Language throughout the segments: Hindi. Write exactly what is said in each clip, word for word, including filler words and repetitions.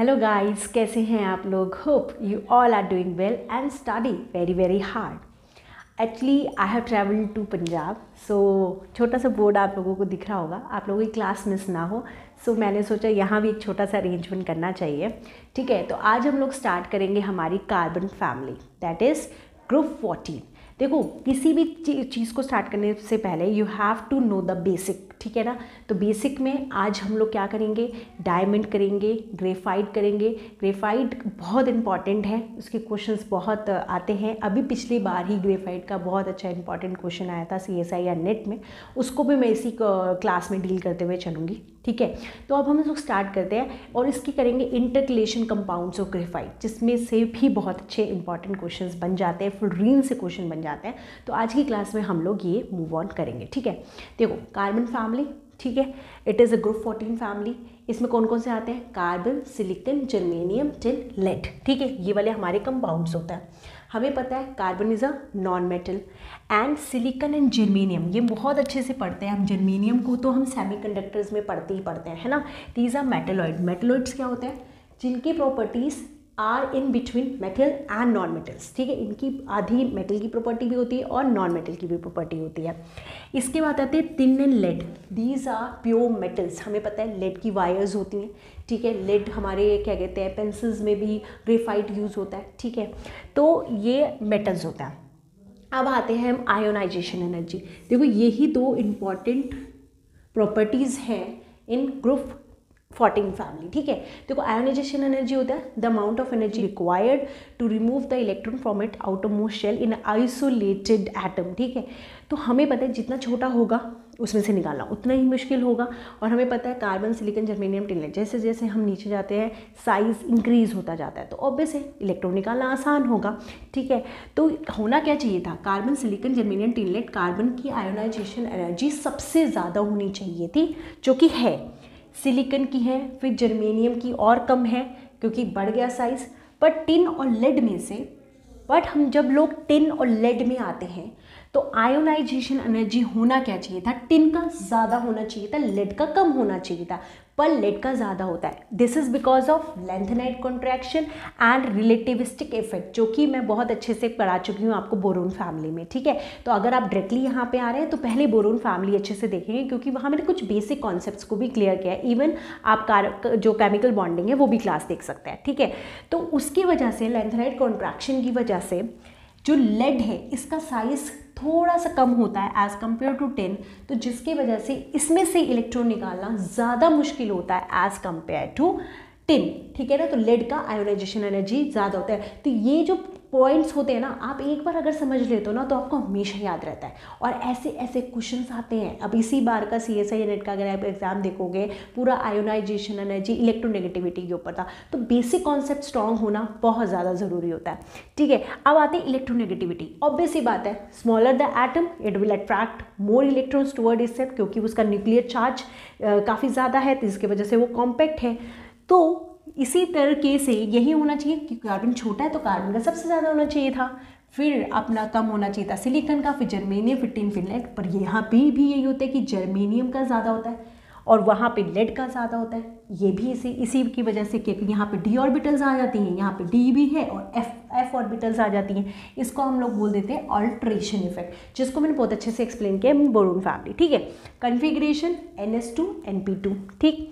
हेलो गाइस, कैसे हैं आप लोग? Hope you all are doing well and study very very hard. Actually I have travelled to Punjab, so छोटा सा बोर्ड आप लोगों को दिख रहा होगा, आप लोगों की क्लास मिस ना हो, सो so, मैंने सोचा यहाँ भी एक छोटा सा अरेंजमेंट करना चाहिए। ठीक है, तो आज हम लोग स्टार्ट करेंगे हमारी carbon family, that is group fourteen. देखो, किसी भी चीज़ को स्टार्ट करने से पहले you have to know the basic, ठीक है ना। तो बेसिक में आज हम लोग क्या करेंगे, डायमंड करेंगे, ग्रेफाइट करेंगे। ग्रेफाइट बहुत इंपॉर्टेंट है, उसके क्वेश्चंस बहुत आते हैं। अभी पिछली बार ही ग्रेफाइट का बहुत अच्छा इंपॉर्टेंट क्वेश्चन आया था सी एस आई या नेट में, उसको भी मैं इसी क्लास में डील करते हुए चलूँगी। ठीक है, तो अब हम लोग स्टार्ट करते हैं और इसकी करेंगे इंटरकलेशन कंपाउंड्स ऑफ ग्रेफाइट, जिसमें से भी बहुत अच्छे इंपॉर्टेंट क्वेश्चंस बन जाते हैं, फ्लोरीन से क्वेश्चन बन जाते हैं। तो आज की क्लास में हम लोग ये मूव ऑन करेंगे। ठीक है, देखो कार्बन फैमिली, ठीक है, it is a group fourteen family. इसमें कौन कौन से आते हैं? Carbon, silicon, germanium, tin, lead. ठीक है, ये वाले हमारे कंपाउंड्स होते हैं। हमें पता है carbon is a non metal and silicon and germanium, ये बहुत अच्छे से पढ़ते हैं हम। जर्मेनियम को तो हम सेमीकंडक्टर्स में पढ़ते ही पढ़ते हैं, है ना। These are metalloid. मेटलॉइड्स क्या होते हैं? जिनकी properties are in between metal and non metals. ठीक है, इनकी आधी मेटल की प्रॉपर्टी भी होती है और नॉन मेटल की भी प्रॉपर्टी होती है। इसके बाद आते हैं tin and lead. These are pure metals. हमें पता है लेड की वायर्स होती हैं। ठीक है, लेड हमारे क्या कहते हैं, पेंसिल्स में भी ग्रेफाइट यूज़ होता है। ठीक है, तो ये मेटल्स होता है। अब आते हैं हम आयोनाइजेशन एनर्जी। देखो, यही दो इम्पॉर्टेंट प्रॉपर्टीज़ हैं इन ग्रुप फोर्टीन फैमिली। ठीक है, देखो आयोनाइजेशन एनर्जी होता है the amount of energy required to remove the electron from it outermost shell in isolated atom. ठीक है, तो हमें पता है जितना छोटा होगा उसमें से निकालना उतना ही मुश्किल होगा। और हमें पता है carbon, silicon, germanium, tin, lead, जैसे जैसे हम नीचे जाते हैं साइज इंक्रीज होता जाता है, तो ऑब्वियस है इलेक्ट्रॉन निकालना आसान होगा। ठीक है, तो होना क्या चाहिए था? Carbon, silicon, germanium, tin, lead, carbon की आयोनाइजेशन एनर्जी सबसे ज़्यादा होनी चाहिए थी, जो कि है। सिलिकॉन की है, फिर जर्मेनियम की और कम है क्योंकि बढ़ गया साइज। पर टिन और लेड में से, बट हम जब लोग टिन और लेड में आते हैं तो आयोनाइजेशन एनर्जी होना क्या चाहिए था? टिन का ज़्यादा होना चाहिए था, लेड का कम होना चाहिए था, पर लेड का ज़्यादा होता है। This is because of lanthanide contraction and relativistic effect, जो कि मैं बहुत अच्छे से पढ़ा चुकी हूँ आपको बोरोन फैमिली में। ठीक है, तो अगर आप डायरेक्टली यहाँ पे आ रहे हैं तो पहले बोरोन फैमिली अच्छे से देखेंगे, क्योंकि वहाँ मैंने कुछ बेसिक कॉन्सेप्ट्स को भी क्लियर किया है। इवन आप कार जो केमिकल बॉन्डिंग है वो भी क्लास देख सकते हैं। ठीक है, तो उसकी वजह से, लेंथेनाइट कॉन्ट्रैक्शन की वजह से जो लेड है इसका साइज थोड़ा सा कम होता है एज़ कम्पेयर टू टिन, तो जिसकी वजह से इसमें से इलेक्ट्रॉन निकालना ज़्यादा मुश्किल होता है एज़ कम्पेयर टू टिन। ठीक है ना, तो लेड का आयोनाइजेशन एनर्जी ज़्यादा होता है। तो ये जो पॉइंट्स होते हैं ना, आप एक बार अगर समझ लेते हो ना तो आपको हमेशा याद रहता है। और ऐसे ऐसे क्वेश्चंस आते हैं। अब इसी बार का सी एस आई नेट का अगर आप एग्जाम देखोगे, पूरा आयोनाइजेशन एनर्जी, इलेक्ट्रोनेगेटिविटी के ऊपर था। तो बेसिक कॉन्सेप्ट स्ट्रॉन्ग होना बहुत ज़्यादा ज़रूरी होता है। ठीक है, अब आते हैं इलेक्ट्रोनेगेटिविटी। ऑब्वियस ही बात है, smaller the atom it will attract more electrons toward itself, क्योंकि उसका न्यूक्लियर चार्ज काफ़ी ज़्यादा है, तो इसकी वजह से वो कॉम्पैक्ट है। तो इसी तरीके से यही होना चाहिए कि कार्बन छोटा है तो कार्बन का सबसे ज़्यादा होना चाहिए था, फिर अपना कम होना चाहिए था सिलिकॉन का, फिर जर्मेनियम, फिर टिन, फिर लेड। पर यहाँ पे भी यही होता है कि जर्मेनियम का ज़्यादा होता है और वहाँ पे लेड का ज़्यादा होता है। ये भी इसी इसी की वजह से, क्योंकि यहाँ पे डी ऑर्बिटल्स आ जाती हैं, यहाँ पे डी भी है और एफ एफ ऑर्बिटल्स आ जाती हैं। इसको हम लोग बोल देते हैं अल्ट्रेशन इफेक्ट, जिसको मैंने बहुत अच्छे से एक्सप्लेन किया बोरोन फैमिली। ठीक है, configuration N S two N P two. ठीक,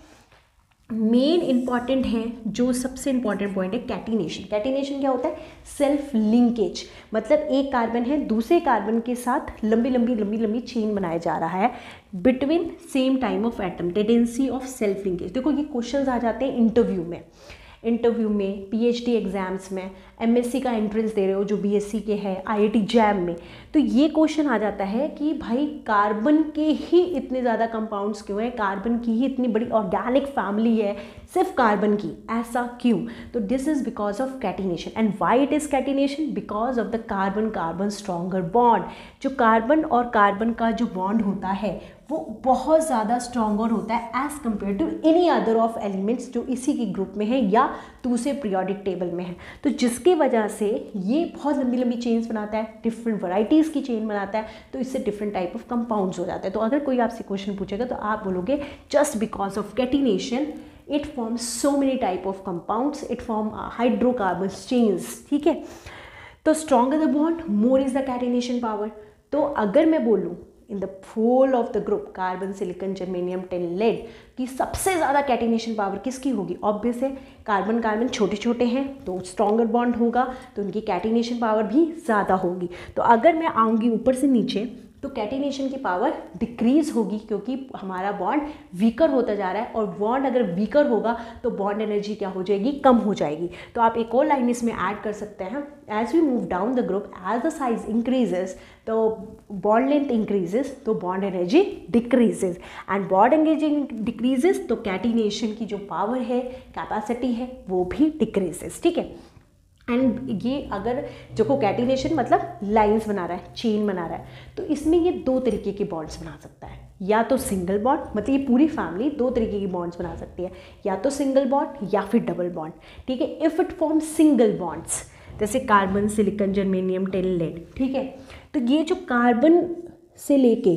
मेन इंपॉर्टेंट है, जो सबसे इंपॉर्टेंट पॉइंट है कैटिनेशन। कैटिनेशन क्या होता है? सेल्फ लिंकेज, मतलब एक कार्बन है दूसरे कार्बन के साथ लंबी लंबी लंबी लंबी चेन बनाया जा रहा है between same time of atom, tendency of self linkage. देखो, ये क्वेश्चंस आ जाते हैं इंटरव्यू में इंटरव्यू में पीएचडी एग्जाम्स में, एमएससी का एंट्रेंस दे रहे हो जो बीएससी के हैं, आईआईटी जैम में, तो ये क्वेश्चन आ जाता है कि भाई कार्बन के ही इतने ज़्यादा कंपाउंड्स क्यों हैं, कार्बन की ही इतनी बड़ी ऑर्गेनिक फैमिली है सिर्फ कार्बन की, ऐसा क्यों? तो this is because of catenation. And why it is catenation? Because of the carbon carbon stronger bond. जो कार्बन और कार्बन का जो बॉन्ड होता है वो बहुत ज़्यादा स्ट्रॉन्गर होता है as compare to any other of elements जो इसी के ग्रुप में है या दूसरे पीरियोडिक टेबल में है। तो जिसकी वजह से ये बहुत लंबी लंबी चेन्स बनाता है, डिफरेंट वैराइटीज़ की चेन बनाता है, तो इससे डिफरेंट टाइप ऑफ कंपाउंड्स हो जाते हैं। तो अगर कोई आपसे क्वेश्चन पूछेगा तो आप बोलोगे just because of catenation it forms so many type of compounds, it form hydrocarbon chains, ठीक है। तो stronger the bond more is the catenation power. तो अगर मैं बोलूँ in the whole of the group carbon, silicon, germanium, tin, lead की सबसे ज़्यादा कैटिनेशन पावर किसकी होगी? ऑब्वियस है, कार्बन कार्बन छोटे छोटे हैं तो स्ट्रॉन्गर बॉन्ड होगा, तो उनकी कैटिनेशन पावर भी ज़्यादा होगी। तो अगर मैं आऊँगी ऊपर से नीचे तो कैटिनेशन की पावर डिक्रीज होगी, क्योंकि हमारा बॉन्ड वीकर होता जा रहा है, और बॉन्ड अगर वीकर होगा तो बॉन्ड एनर्जी क्या हो जाएगी? कम हो जाएगी। तो आप एक और लाइन इसमें ऐड कर सकते हैं, as we move down the group, as the size increases तो बॉन्ड लेंथ इंक्रीजेज, तो bond energy decreases, and bond energy decreases तो कैटिनेशन की जो पावर है, कैपेसिटी है, वो भी डिक्रीजेज, ठीक है। एंड ये अगर जो को कैटिनेशन मतलब लाइंस बना रहा है, चेन बना रहा है, तो इसमें ये दो तरीके के बॉन्ड्स बना सकता है, या तो सिंगल बॉन्ड, मतलब ये पूरी फैमिली दो तरीके की बॉन्ड्स बना सकती है, या तो सिंगल बॉन्ड या फिर डबल बॉन्ड, ठीक है। If it form single bonds, जैसे carbon, silicon, germanium, tin, lead, ठीक है, तो ये जो कार्बन से लेके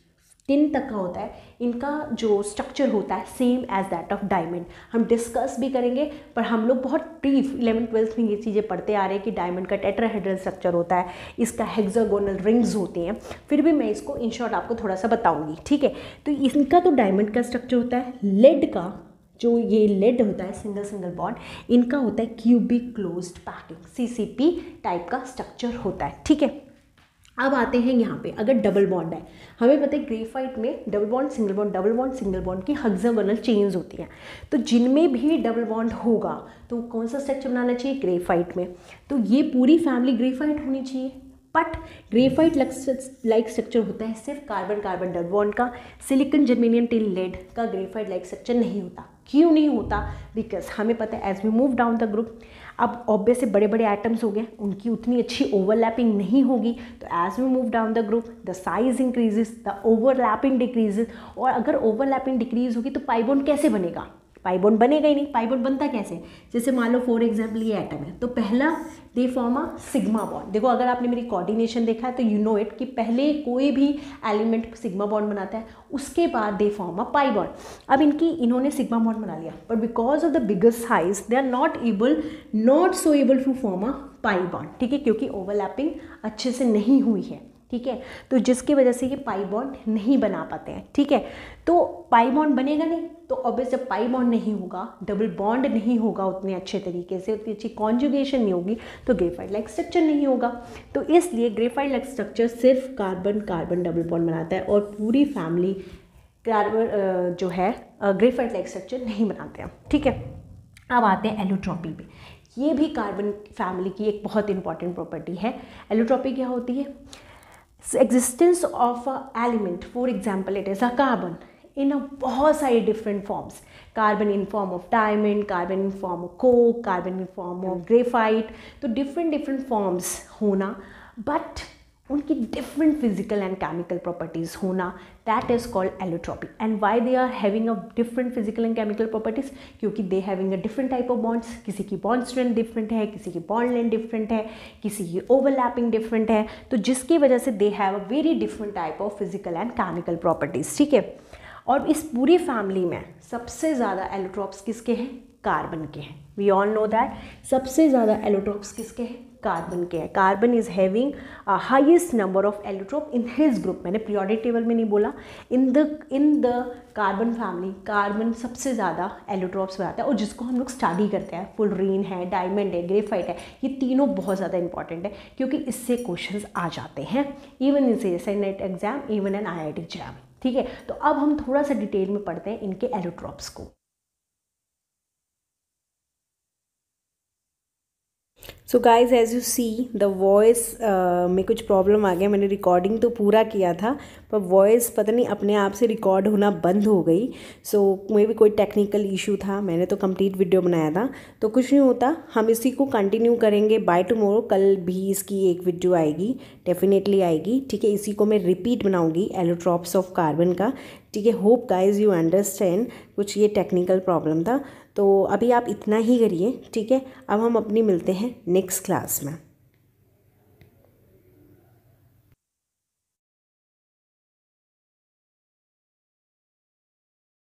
टिन तक का होता है, इनका जो स्ट्रक्चर होता है same as that of diamond. हम डिस्कस भी करेंगे, पर हम लोग बहुत ब्रीफ इलेवन ट्वेल्थ में ये चीज़ें पढ़ते आ रहे हैं कि डायमंड का टेट्राहेड्रल स्ट्रक्चर होता है, इसका हेक्सागोनल रिंग्स होते हैं, फिर भी मैं इसको इन शॉर्ट आपको थोड़ा सा बताऊंगी, ठीक है। तो इनका तो डायमंड का स्ट्रक्चर होता है, लेड का जो ये लेड होता है सिंगल सिंगल बॉन्ड, इनका होता है cubic closed packing, CCP type का स्ट्रक्चर होता है, ठीक है। अब आते हैं यहाँ पे, अगर डबल बॉन्ड है, हमें पता है ग्रेफाइट में double bond, single bond, double bond, single bond की हेक्सागोनल चेन्स होती हैं, तो जिनमें भी डबल बॉन्ड होगा तो कौन सा स्ट्रक्चर बनाना चाहिए? ग्रेफाइट में। तो ये पूरी फैमिली ग्रेफाइट होनी चाहिए, बट ग्रेफाइट लाइक स्ट्रक्चर होता है सिर्फ कार्बन कार्बन डबल बॉन्ड का, सिलिकॉन, जर्मेनियम, टिन, लेड का ग्रेफाइट लाइक स्ट्रक्चर नहीं होता। क्यों नहीं होता? बिकॉज हमें पता है as we move down the group, अब ऑब्वियस से बड़े बड़े एटम्स हो गए, उनकी उतनी अच्छी ओवरलैपिंग नहीं होगी, तो as we move down the group the size increases, the overlapping decreases, और अगर ओवरलैपिंग डिक्रीज होगी तो पाई बॉन्ड कैसे बनेगा? पाई बॉन्ड बनेगा ही नहीं। पाई बॉन्ड बनता कैसे? जैसे मान लो फॉर एग्जाम्पल ये एटम है, तो पहला they form a sigma bond. देखो अगर आपने मेरी कोऑर्डिनेशन देखा है तो यू नो इट कि पहले कोई भी एलिमेंट सिग्मा बॉन्ड बनाता है, उसके बाद दे फॉर्म अ पाई बॉन्ड। अब इनकी इन्होंने सिग्मा बॉन्ड बना लिया, but because of the bigger size they are not able not so able to form a pi bond, ठीक है, क्योंकि ओवरलैपिंग अच्छे से नहीं हुई है, ठीक है, तो जिसकी वजह से ये पाई बॉन्ड नहीं बना पाते हैं, ठीक है। तो पाई बॉन्ड बनेगा नहीं, तो ऑब्वियस जब पाई बॉन्ड नहीं होगा, डबल बॉन्ड नहीं होगा उतने अच्छे तरीके से, उतनी अच्छी कॉन्जुगेशन नहीं होगी, तो ग्रेफाइट लाइक स्ट्रक्चर नहीं होगा। तो इसलिए ग्रेफाइट लाइक स्ट्रक्चर सिर्फ कार्बन कार्बन डबल बॉन्ड बनाता है, और पूरी फैमिली कार्बन जो है ग्रेफाइट लाइक स्ट्रक्चर नहीं बनाते हैं, ठीक है। अब आते हैं एलोट्रॉपी पे। ये भी कार्बन फैमिली की एक बहुत इंपॉर्टेंट प्रॉपर्टी है। एलोट्रॉपी क्या होती है? Existence of a element, for example it is a carbon in a बहुत सारी different forms, carbon in form of diamond, carbon in form of coke, carbon in form of graphite, तो different different forms होना, but उनकी different physical and chemical properties होना, that is called allotropy. And why they are having a different physical and chemical properties? क्योंकि they having a different type of bonds, किसी की bond strength different है, किसी की bond length different है, किसी की overlapping different है, तो जिसकी वजह से they have a very different type of physical and chemical properties, ठीक है। और इस पूरी फैमिली में सबसे ज़्यादा एलोट्रॉप्स किसके हैं? कार्बन के हैं। वी ऑल नो दैट सबसे ज़्यादा एलोट्रॉप्स किसके हैं? कार्बन के हैं। Carbon is having highest number of allotrope in his group. मैंने पीरियोडिक टेबल में नहीं बोला, in the in the carbon family carbon सबसे ज़्यादा एलोट्रॉप्स बनाता है, और जिसको हम लोग स्टडी करते हैं, फुलरीन है, डायमंड है, ग्रेफाइट है, ये तीनों बहुत ज़्यादा इंपॉर्टेंट है, क्योंकि इससे क्वेश्चंस आ जाते हैं इवन इन से NET exam, even in I I T exam, ठीक है। तो अब हम थोड़ा सा डिटेल में पढ़ते हैं इनके एलोट्रॉप्स को। So guys as you see the voice में कुछ प्रॉब्लम आ गया। मैंने रिकॉर्डिंग तो पूरा किया था, पर वॉइस पता नहीं अपने आप से रिकॉर्ड होना बंद हो गई। सो मे भी कोई टेक्निकल इशू था, मैंने तो कंप्लीट वीडियो बनाया था, तो कुछ नहीं होता, हम इसी को कंटिन्यू करेंगे बाय टुमारो। कल भी इसकी एक वीडियो आएगी, डेफिनेटली आएगी, ठीक है। इसी को मैं रिपीट बनाऊँगी एलोट्रॉप्स ऑफ कार्बन का, ठीक है। होप गाइज यू अंडरस्टैंड, कुछ ये टेक्निकल प्रॉब्लम था, तो अभी आप इतना ही करिए, ठीक है। अब हम अपनी मिलते हैं नेक्स्ट क्लास में।